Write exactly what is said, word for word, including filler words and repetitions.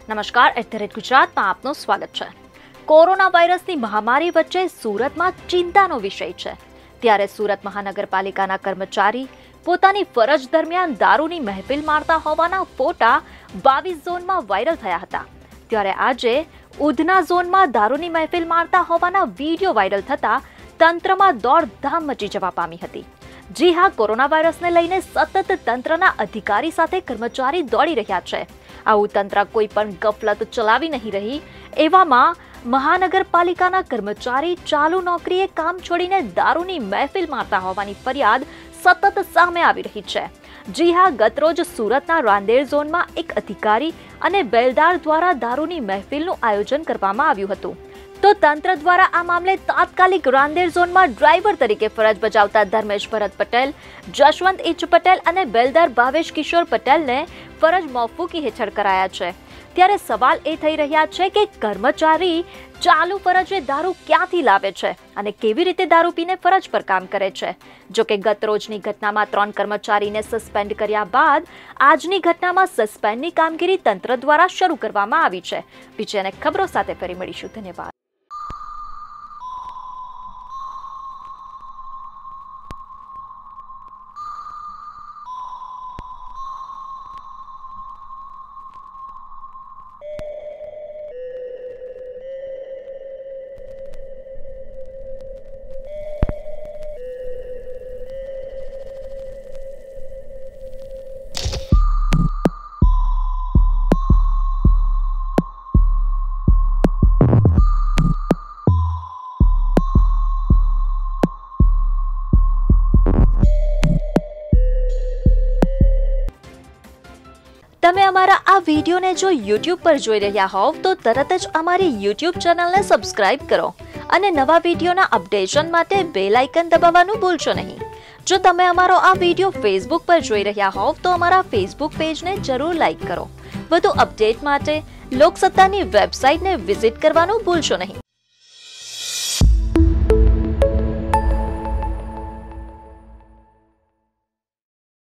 નમસ્કાર, એટ ગુજરાતમાં આપનું સ્વાગત છે। કોરોના વાયરસની મહામારી વચ્ચે સુરતમાં ચિંતાનો વિષય છે। ત્યારે સુરત મહાનગરપાલિકાના કર્મચારી પોતાની ફરજ દરમિયાન દારૂની મહેફિલ મારતા હોવાના ફોટા બાવીસ ઝોનમાં વાયરલ થયા હતા। ત્યારે આજે ઉધના ઝોનમાં દારૂની મહેફિલ મારતા હોવાના વિડીયો વાયરલ થતા તંત્રમાં દોડધામ મચી જવા પામી હતી। जी हाँ, कोरोना वायरस ने लईने सतत तंत्रना अधिकारी साथे कर्मचारी दौड़ी रह्या छे। आवुं तंत्र कोई पण गफलत चलावी नहीं रही। एवामां महानगरपालिकाना कर्मचारी चालू नौकरीए काम छोड़ीने दारूनी महफिल मारता होवानी फरियाद सतत सामे आवी रही छे। जी हाँ, गतरोज सूरतना रांदेर झोन में एक अधिकारी अने बेलदार द्वारा दारूनी महफिलनुं आयोजन करवामां आव्युं हतुं। तो तंत्र द्वारा आ मामले तात्कालिक रांदेर झोन में ड्राइवर तरीके फरज बजावता धर्मेश भरत पटेल, जशवंत एच पटेल अने बेलदार भावेश किशोर पटेल ने फरज मौकूफी हेठळ कराया छे। त्यारे सवाल ए थई रह्या छे के कर्मचारी चालू फरजे दारू क्यांथी लावे छे अने केवी रीते दारू पीने फरज पर काम करे छे। जो के गत रोजनी घटनामां त्रण कर्मचारीने सस्पेन्ड कर्या बाद आजनी घटनामां सस्पेन्डनी कामगीरी तंत्र द्वारा शरू करवामां आवी छे। बीजे अनेक खबरो साथे फरी मळीशुं। धन्यवाद। તમે અમારા આ વિડિયોને જો YouTube પર જોઈ રહ્યા હોવ તો તરત જ અમારી YouTube ચેનલને સબસ્ક્રાઇબ કરો અને નવા વિડિયોના અપડેશન માટે બેલ આઇકન દબાવવાનું ભૂલશો નહીં। જો તમે અમારો આ વિડિયો Facebook પર જોઈ રહ્યા હોવ તો અમારા Facebook પેજને જરૂર લાઈક કરો। વધુ અપડેટ માટે લોકસત્તાની વેબસાઇટને વિઝિટ કરવાનું ભૂલશો નહીં।